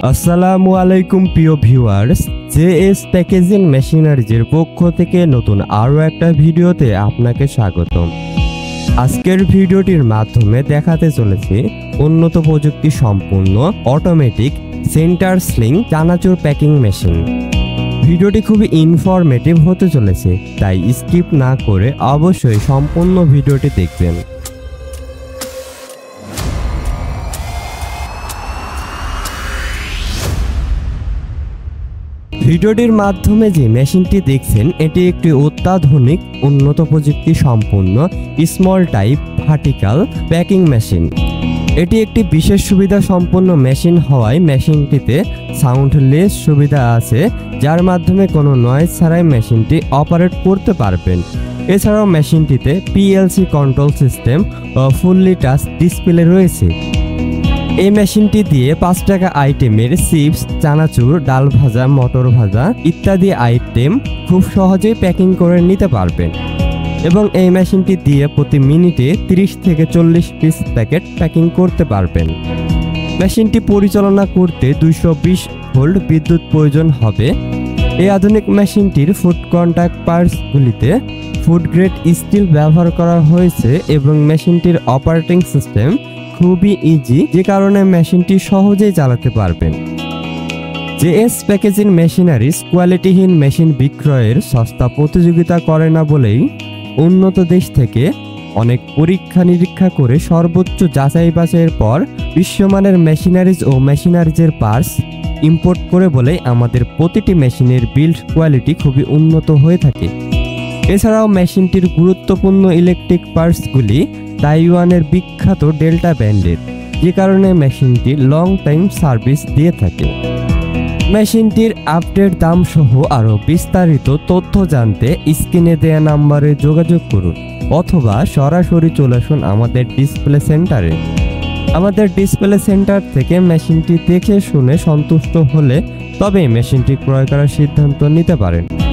আসসালামু আলাইকুম প্রিয় ভিউয়ার্স, জেএস প্যাকেজিং মেশিনারিজের পক্ষ থেকে নতুন আরও একটা ভিডিওতে আপনাকে স্বাগতম। আজকের ভিডিওটির মাধ্যমে দেখাতে চলেছি উন্নত প্রযুক্তি সম্পূর্ণ automatic centre sealing chanachur packing machine. ভিডিওটি খুবই ইনফরমেটিভ হতে চলেছে, তাই স্কিপ না করে অবশ্যই সম্পূর্ণ ভিডিওটি দেখবেন। ভিডিওটির মাধ্যমে যে মেশিনটি দেখছেন এটি একটি অত্যাধুনিক উন্নত প্রযুক্তি সম্পন্ন small type vertical packing machine. এটি একটি বিশেষ সুবিধা সম্পন্ন মেশিন হওয়ায় মেশিনটিতে সাউন্ডলেস সুবিধা আছে, যার মাধ্যমে কোনো নয়েজ ছাড়াই মেশিনটি অপারেট করতে পারবেন। এছাড়াও মেশিনটিতে পিএলসি কন্ট্রোল সিস্টেম ও ফুললি টাচ ডিসপ্লে রয়েছে। এই মেশিনটি দিয়ে 5 টাকা আইটেমের চিপস, চানাচুর, ডাল ভাজা, মটর ভাজা ইত্যাদি আইটেম খুব সহজেই প্যাকিং করে নিতে পারবেন এবং এই মেশিনটি দিয়ে প্রতি মিনিটে 30 থেকে 40 পিস প্যাকেট প্যাকিং করতে পারবেন। মেশিনটি পরিচালনা করতে 220 ভোল্ট বিদ্যুৎ প্রয়োজন হবে। এই আধুনিক মেশিনটির ফুড কন্টাক্ট পার্টসগুলিতে ফুড গ্রেড স্টিল ব্যবহার করা হয়েছে এবং মেশিনটির অপারেটিং সিস্টেম খুবই ইজি, যে কারণে মেশিনটি সহজেই চালাতে পারবেন। জেএস প্যাকেজিং মেশিনারিজ কোয়ালিটিহীন মেশিন বিক্রয়ের সস্তা প্রতিযোগিতা করে না বলেই উন্নত দেশ থেকে অনেক পরীক্ষা নিরীক্ষা করে সর্বোচ্চ যাচাই বাছাইয়ের পর বিশ্বমানের মেশিনারিজ ও মেশিনারিজের পার্টস ইম্পোর্ট করে বলেই আমাদের প্রতিটি মেশিনের বিল্ড কোয়ালিটি খুবই উন্নত হয়ে থাকে। এছাড়াও মেশিনটির গুরুত্বপূর্ণ ইলেকট্রিক পার্টসগুলি তাইওয়ানের বিখ্যাত ডেল্টা ব্র্যান্ডের, যে কারণে মেশিনটি লং টাইম সার্ভিস দিয়ে থাকে। মেশিনটির আপডেট দাম সহ আরও বিস্তারিত তথ্য জানতে স্ক্রিনে দেওয়া নাম্বারে যোগাযোগ করুন অথবা সরাসরি চলে আসুন আমাদের ডিসপ্লে সেন্টারে। আমাদের ডিসপ্লে সেন্টার থেকে মেশিনটি দেখে শুনে সন্তুষ্ট হলে তবেই মেশিনটি ক্রয় করার সিদ্ধান্ত নিতে পারেন।